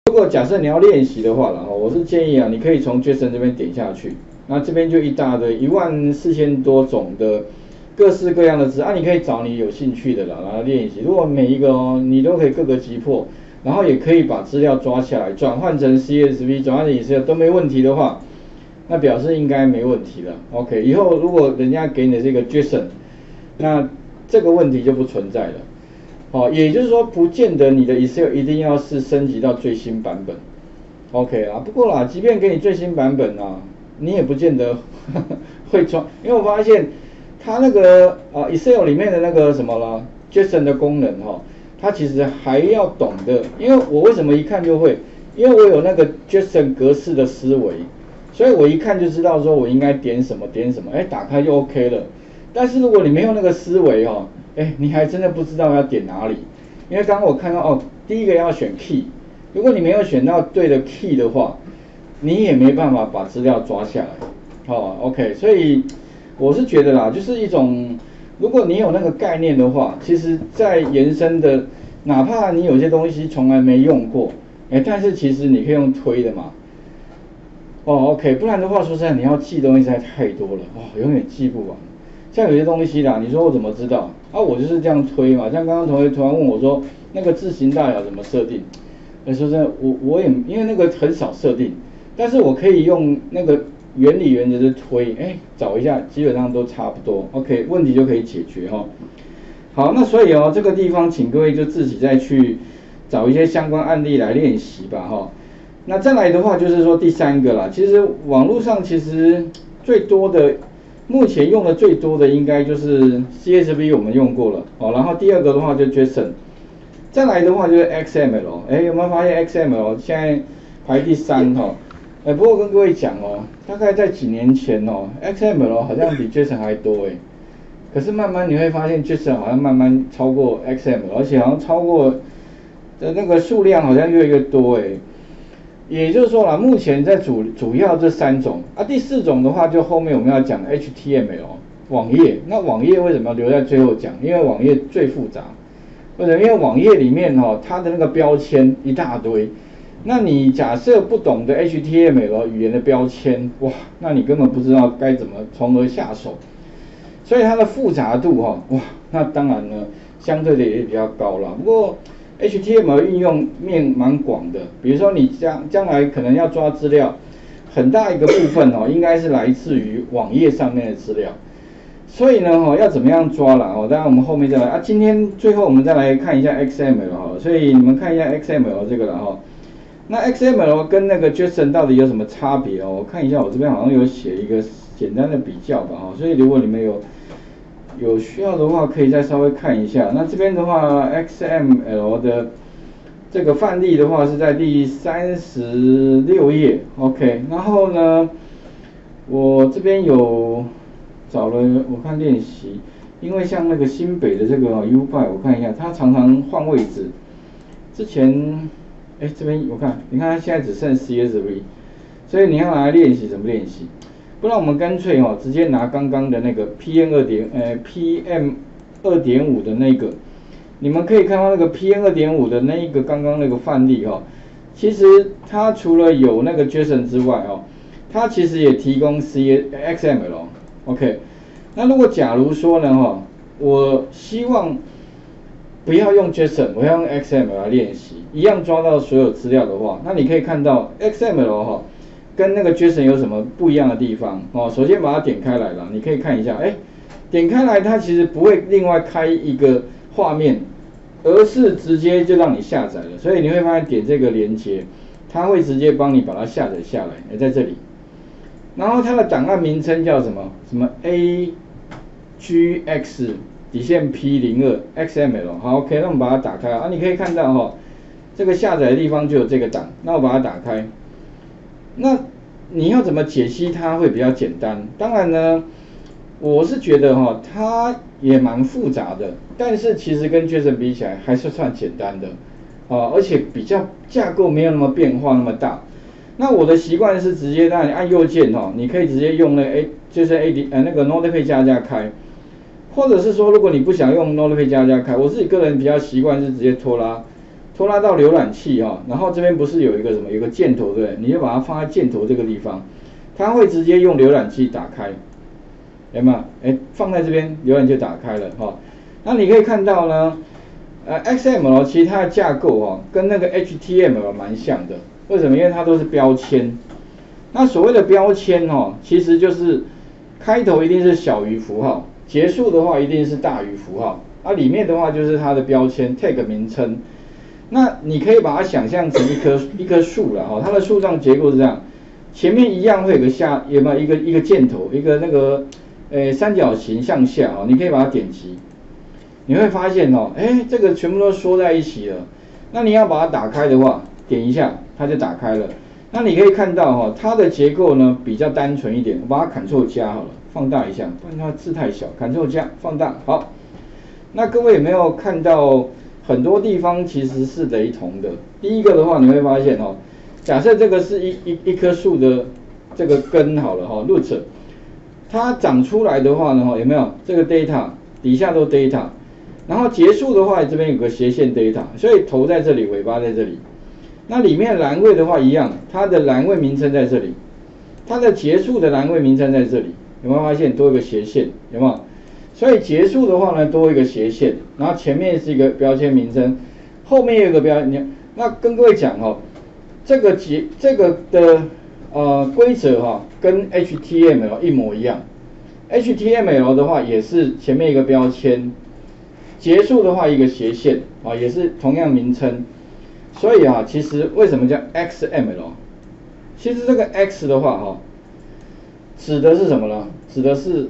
如果假设你要练习的话，我是建议啊，你可以从 JSON 这边点下去，那这边就一大堆14000多种的各式各样的字啊，你可以找你有兴趣的啦，然后练习。如果每一个你都可以各个击破，然后也可以把资料抓下来，转换成 CSV， 转换成 Excel 都没问题的话，那表示应该没问题了。OK， 以后如果人家给你的这个 JSON， 那这个问题就不存在了。也就是说，不见得你的 Excel 一定要是升级到最新版本。OK 啊，不过啦，即便给你最新版本啊，你也不见得会装，因为我发现它那个Excel 里面的那个什么了 JSON 的功能它其实还要懂得，因为我为什么一看就会，因为我有那个 JSON 格式的思维，所以我一看就知道说我应该点什么点什么，打开就 OK 了。但是如果你没有那个思维你还真的不知道要点哪里，因为刚刚我看到第一个要选 key， 如果你没有选到对的 key 的话，你也没办法把资料抓下来。OK， 所以我是觉得啦，就是一种，如果你有那个概念的话，其实在延伸的，哪怕你有些东西从来没用过，但是其实你可以用推的嘛。OK， 不然的话，说实在，你要记东西实在太多了，永远记不完。像有些东西啦，你说我怎么知道？我就是这样推嘛。像刚刚同学突然问我说，那个字形大小怎么设定？说真的，我也因为那个很少设定，但是我可以用那个原理原则的推，找一下，基本上都差不多。OK， 问题就可以解决好，那所以这个地方请各位就自己再去找一些相关案例来练习吧那再来的话就是说第三个啦，其实网络上其实最多的。目前用的最多的应该就是 CSV 我们用过了然后第二个的话就 JSON， 再来的话就是 XML， 有没有发现 XML 现在排第3不过跟各位讲大概在几年前XML 好像比 JSON 还多可是慢慢你会发现 JSON 好像慢慢超过 XML， 而且好像超过的那个数量好像越来越多也就是说啦，目前在主要这3种第4种的话，就后面我们要讲 HTML 网页。那网页为什么要留在最后讲？因为网页最复杂。为什么？因为网页里面它的那个标签一大堆。那你假设不懂得 HTML 语言的标签，哇，那你根本不知道该怎么从何下手。所以它的复杂度哇，那当然呢，相对的也比较高啦。不过HTML 运用面蛮广的，比如说你将来可能要抓资料，很大一个部分应该是来自于网页上面的资料。所以呢要怎么样抓啦当然我们后面再来今天最后我们再来看一下 XML 所以你们看一下 XML 这个啦那 XML 跟那个 JSON 到底有什么差别我看一下，我这边好像有写一个简单的比较吧所以如果你们有需要的话，可以再稍微看一下。那这边的话 ，XML 的这个范例的话是在第36页 ，OK。然后呢，我这边有找了，我看练习，因为像那个新北的这个 U-Byte， 我看一下，它常常换位置。之前，这边我看，你看它现在只剩 CSV， 所以你要来练习怎么练习？不然我们干脆直接拿刚刚的那个 PM 2.5的那个，你们可以看到那个 PM 2.5的那一个刚刚那个范例其实它除了有那个 JSON 之外它其实也提供 XML，OK。那如果假如说呢我希望不要用 JSON， 我要用 XML 来练习，一样抓到所有资料的话，那你可以看到 XML跟那个 JSON 有什么不一样的地方首先把它点开来了，你可以看一下点开来它其实不会另外开一个画面，而是直接就让你下载了。所以你会发现点这个连接，它会直接帮你把它下载下来在这里。然后它的档案名称叫什么？什么 AGX -P02 XML。好 ，OK， 那我们把它打开你可以看到这个下载的地方就有这个档。那我把它打开。那你要怎么解析它会比较简单？当然呢，我是觉得它也蛮复杂的，但是其实跟 JSON 比起来还是算简单的而且比较架构没有那么变化那么大。那我的习惯是直接让你按右键你可以直接用就是那个 Notepad 加加开，或者是说如果你不想用 Notepad 加加开，我自己个人比较习惯是直接拖拖拉到浏览器哈，然后这边不是有一个什么，有个箭头对不对？你就把它放在箭头这个地方，它会直接用浏览器打开，有没有？放在这边，浏览器就打开了哈。那你可以看到呢，XML 其实它的架构跟那个 HTML 蛮像的，为什么？因为它都是标签。那所谓的标签其实就是开头一定是小于符号，结束的话一定是大于符号，里面的话就是它的标签 tag 名称。那你可以把它想象成一棵树了它的树状结构是这样，前面一样会有个有没有一个箭头，一个那个三角形向下你可以把它点击，你会发现这个全部都缩在一起了。那你要把它打开的话，点一下它就打开了。那你可以看到它的结构呢比较单纯一点，我把它 Ctrl 加好了，放大一下，不然它字太小 ，Ctrl 加放大。好，那各位有没有看到很多地方其实是雷同的？第一个的话，你会发现假设这个是一棵树的这个根好了root， 它长出来的话呢有没有这个 data 底下都 data， 然后结束的话这边有个斜线 data， 所以头在这里，尾巴在这里。那里面栏位的话一样，它的栏位名称在这里，它的结束的栏位名称在这里，有没有发现多一个斜线？有没有？所以结束的话呢多一个斜线，然后前面是一个标签名称，后面有一个标签。那跟各位讲这个的规则跟 HTML 一模一样。HTML 的话也是前面一个标签，结束的话一个斜线也是同样名称。所以其实为什么叫 XML？ 其实这个 X 的话指的是什么呢？指的是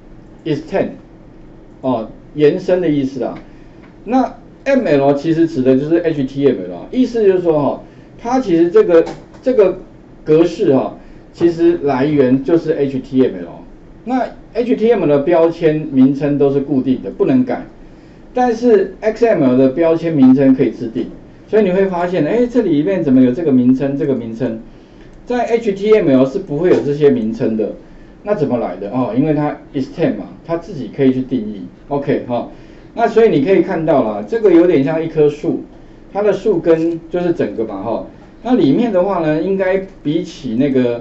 extend 延伸的意思啦。那 ML 其实指的就是 HTML， 意思就是说它其实这个格式其实来源就是 HTML。那 HTML 的标签名称都是固定的，不能改，但是 XML 的标签名称可以自定。所以你会发现，这里面怎么有这个名称？这个名称在 HTML 是不会有这些名称的。那怎么来的？因为它 extend 嘛，它自己可以去定义。OK 那所以你可以看到啦，这个有点像一棵树，它的树根就是整个嘛那里面的话呢，应该比起那个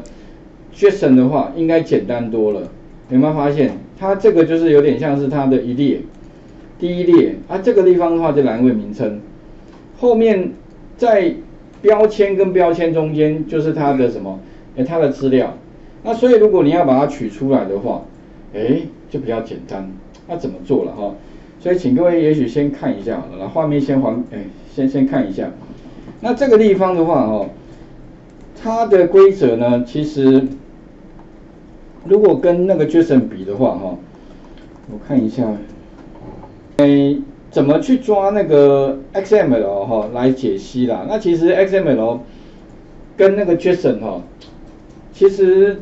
JSON 的话，应该简单多了。有没有发现？它这个就是有点像是它的一列，第一列这个地方的话就栏位名称。后面在标签跟标签中间就是它的什么？它的资料。那所以如果你要把它取出来的话，就比较简单。那怎么做了所以请各位也许先看一下好了，然后画面先先看一下。那这个地方的话它的规则呢，其实如果跟那个 JSON 比的话我看一下，怎么去抓那个 XML 来解析啦？那其实 XML 跟那个 JSON 其实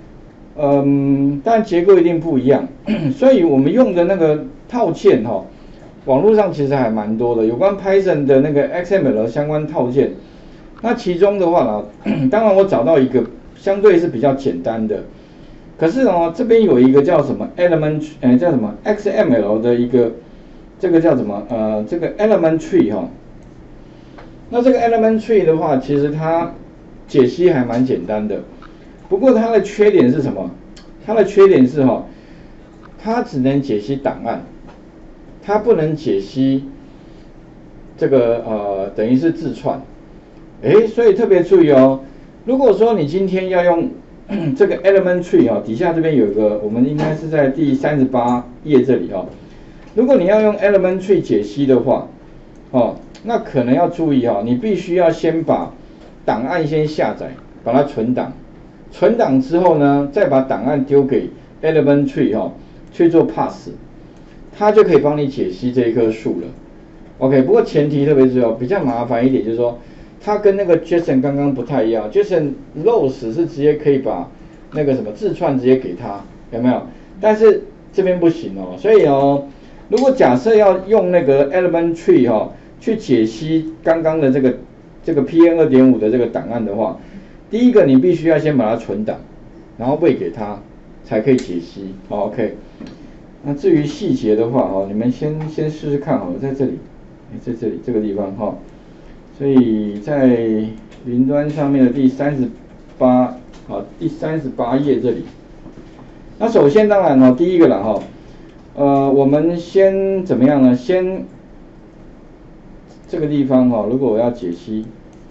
但结构一定不一样，所以我们用的那个套件网络上其实还蛮多的，有关 Python 的那个 XML 相关套件。那其中的话当然我找到一个相对是比较简单的，可是这边有一个叫什么 element 叫什么 XML 的一个。这个叫什么？这个 element tree 那这个 element tree 的话，其实它解析还蛮简单的。不过它的缺点是什么？它的缺点是它只能解析档案，它不能解析这个等于是字串。所以特别注意如果说你今天要用这个 element tree 底下这边有一个，我们应该是在第38页这里如果你要用 element tree 解析的话，那可能要注意你必须要先把档案先下载，把它存档，存档之后呢，再把档案丢给 element tree 去做 pass， 它就可以帮你解析这一棵树了。OK， 不过前提特别重要，比较麻烦一点，就是说它跟那个 JSON 刚刚不太一样 ，JSON rows 是直接可以把那个什么字串直接给它，有没有？但是这边不行所以如果假设要用那个 element tree 去解析刚刚的这个 PM 2.5 的这个档案的话，第一个你必须要先把它存档，然后喂给它，才可以解析。OK， 那至于细节的话你们先试试看在这里，在这里这个地方所以在云端上面的第38，好，第38页这里。那首先当然第一个啦我们先怎么样呢？先这个地方如果我要解析，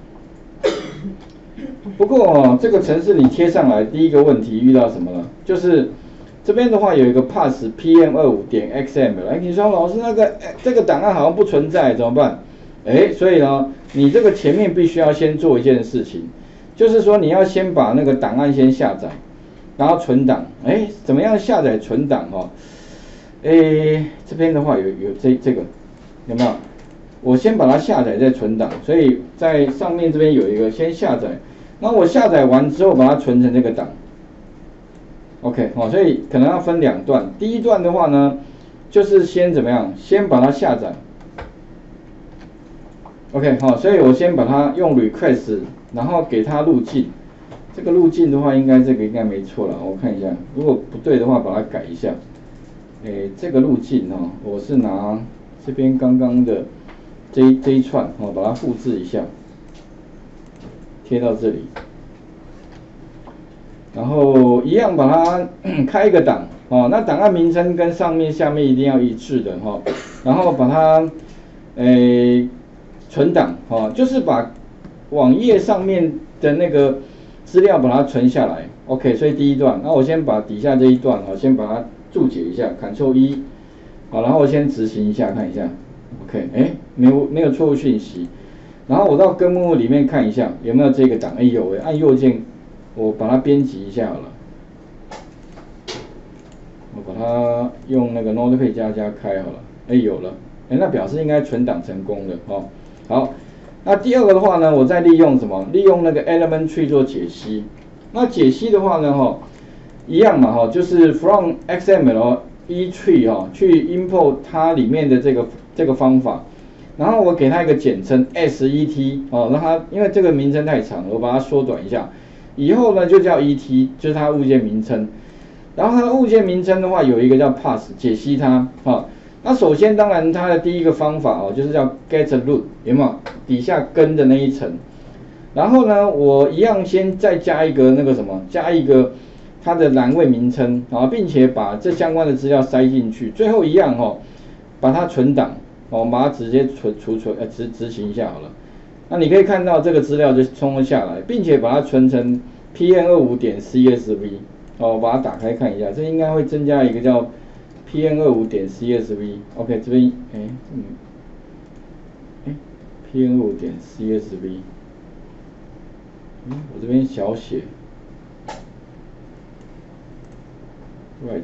不过这个程式你贴上来，第一个问题遇到什么了？就是这边的话有一个 pass pm25.xml， 你说老师这个档案好像不存在，怎么办？所以呢，你这个前面必须要先做一件事情，就是说你要先把那个档案先下载，然后存档。怎么样下载存档这边的话有这个有没有？我先把它下载再存档，所以在上面这边有一个先下载，那我下载完之后把它存成这个档。OK 所以可能要分两段。第一段的话呢，就是先怎么样？先把它下载。OK 所以我先把它用 request， 然后给它路径。这个路径的话，这个应该没错了，我看一下，如果不对的话，把它改一下。这个路径我是拿这边刚刚的这一串把它复制一下，贴到这里，然后一样把它开一个档那档案名称跟上面下面一定要一致的然后把它存档就是把网页上面的那个资料把它存下来。OK， 所以第一段，那我先把底下这一段先把它注解一下 ，Ctrl+E， 好，然后我先执行一下，看一下 ，OK， 没有错误讯息，然后我到根目录里面看一下有没有这个档，有按右键，我把它编辑一下好了，我把它用那个 Notepad++ 开好了，有了，那表示应该存档成功的好，那第二个的话呢，我再利用什么？利用那个 Element Tree 做解析。那解析的话呢，一样嘛，就是 from XML eTree 去 import 它里面的这个方法，然后我给它一个简称 SET 让它因为这个名称太长了，我把它缩短一下，以后呢就叫 ET， 就是它物件名称。然后它的物件名称的话有一个叫 pass 解析它那首先当然它的第一个方法就是叫 get root， 有没有？底下根的那一层。然后呢，我一样先再加一个那个什么，加一个它的栏位名称并且把这相关的资料塞进去。最后一样把它存档我们把它直接执行一下好了。那你可以看到这个资料就冲下来，并且把它存成 pm25.csv 我把它打开看一下，这应该会增加一个叫 pm25.csv。 OK， 这边pm25.csv。我这边小写 ，right，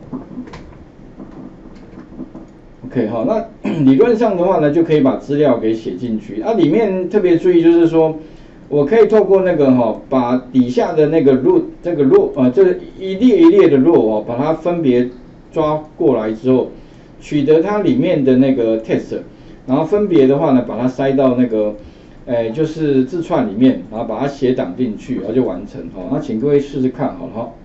OK 好，那理论上的话呢，就可以把资料给写进去。里面特别注意就是说，我可以透过那个把底下的那个 row 这个 row 这一列一列的 row 把它分别抓过来之后，取得它里面的那个 text， 然后分别的话呢，把它塞到那个。就是字串里面，然后把它写档进去，然后就完成那请各位试试看好了